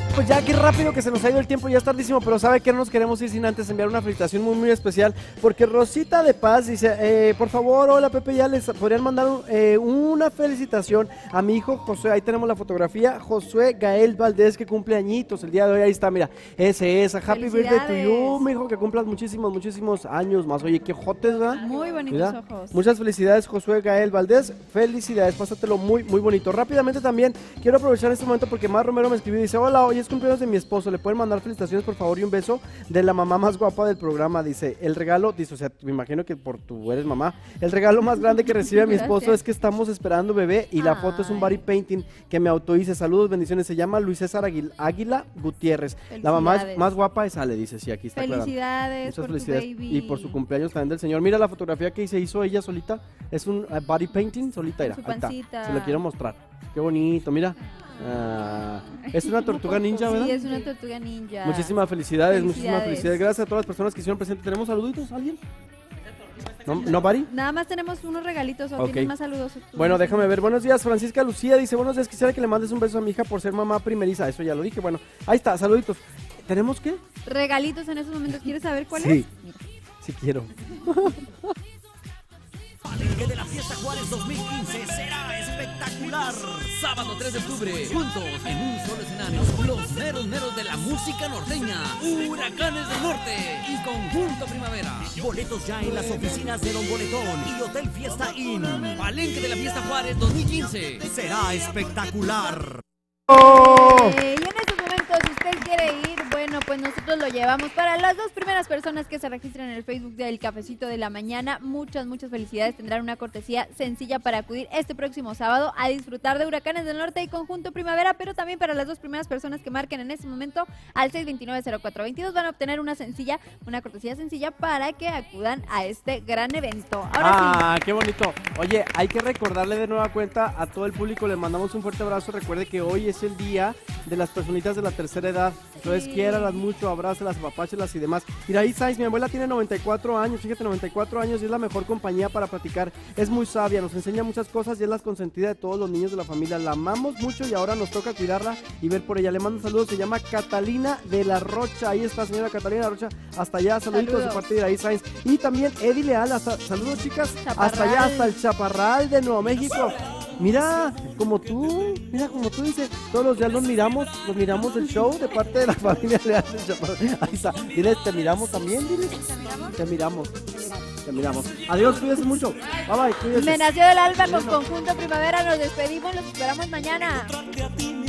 Pues ya, qué rápido que se nos ha ido el tiempo, ya es tardísimo, pero sabe que no nos queremos ir sin antes enviar una felicitación muy especial, porque Rosita de Paz dice, por favor, hola Pepe, ya les podrían mandar una felicitación a mi hijo Josué, ahí tenemos la fotografía, Josué Gael Valdés, que cumple añitos el día de hoy, ahí está, mira, ese es, happy birthday to you, mi hijo, que cumplas muchísimos años más, oye, qué jotes, ¿verdad? Muy bonitos ojos. Muchas felicidades, Josué Gael Valdés, felicidades, pásatelo muy bonito. Rápidamente también, quiero aprovechar este momento porque Mar Romero me escribió y dice, hola, hoy es cumpleaños de mi esposo, ¿le pueden mandar felicitaciones por favor y un beso de la mamá más guapa del programa? Dice, el regalo, dice, o sea, me imagino que por tú eres mamá, el regalo más grande que recibe a mi esposo es que estamos esperando bebé y la foto es un body painting que me autohice, saludos, bendiciones, se llama Luis César Águila Gutiérrez, la mamá es más guapa es Ale, dice, sí, aquí está. Felicidades, muchas felicidades y por su cumpleaños también del señor, mira la fotografía que se hizo ella solita, es un body painting solita, era, ahí está, se lo quiero mostrar, qué bonito, mira. Es una tortuga ninja, ¿verdad? Sí, es una tortuga ninja. Muchísimas felicidades. Gracias a todas las personas que hicieron presente. ¿Tenemos saluditos? ¿Alguien? ¿No, Bari? Nada más tenemos unos regalitos, o tienes más saludos. Bueno, déjame ver. Buenos días, Francisca Lucía dice, buenos días, quisiera que le mandes un beso a mi hija por ser mamá primeriza. Eso ya lo dije, bueno, ahí está, saluditos. ¿Tenemos qué? Regalitos en estos momentos, ¿quieres saber cuál es? Sí, sí quiero. Palenque de la Fiesta Juárez 2015 será espectacular. Sábado 3 de octubre, juntos en un solo escenario, los meros de la música norteña, Huracanes del Norte y Conjunto Primavera. Boletos ya en las oficinas de Don Boletón y Hotel Fiesta Inn. Palenque de la Fiesta Juárez 2015 será espectacular. Y en estos momentos, si usted quiere ir, bueno, pues nosotros lo llevamos para las dos primeras personas que se registren en el Facebook del Cafecito de la Mañana. Muchas felicidades. Tendrán una cortesía sencilla para acudir este próximo sábado a disfrutar de Huracanes del Norte y Conjunto Primavera, pero también para las dos primeras personas que marquen en este momento al 629-0422 van a obtener una cortesía sencilla para que acudan a este gran evento. Ahora sí. Qué bonito. Oye, hay que recordarle de nueva cuenta a todo el público, les mandamos un fuerte abrazo. Recuerde que hoy es el día de las personitas de la tercera edad. Entonces, quiéralas mucho, abrácelas, apapáchelas y demás. Mira, ahí Sainz, mi abuela tiene 94 años, fíjate, 94 años y es la mejor compañía para platicar. Es muy sabia, nos enseña muchas cosas y es la consentida de todos los niños de la familia. La amamos mucho y ahora nos toca cuidarla y ver por ella. Le mando saludos, se llama Catalina de la Rocha. Ahí está, señora Catalina de la Rocha. Hasta allá, saluditos de parte de ahí, Sainz. Y también Eddie Leal, saludos chicas, hasta allá, hasta el Chaparral de Nuevo México. Mira, como tú dices, todos los días los miramos el show de parte de la familia Leal del Chaparral. Ahí está, diles, te miramos también, diles. Te miramos. Adiós, cuídense mucho. Bye, cuídense. Me nació del alma con Conjunto Primavera, nos despedimos, los esperamos mañana.